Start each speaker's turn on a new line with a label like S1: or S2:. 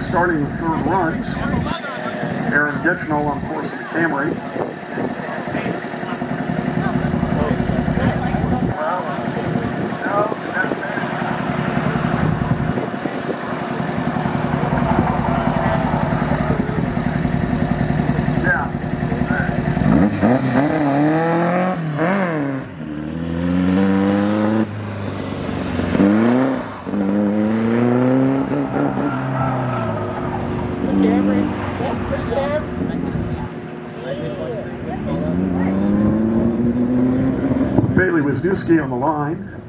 S1: We're starting the third runs. Aaron Gitchnell on course the Camry. Bailey Wisniewski on the line.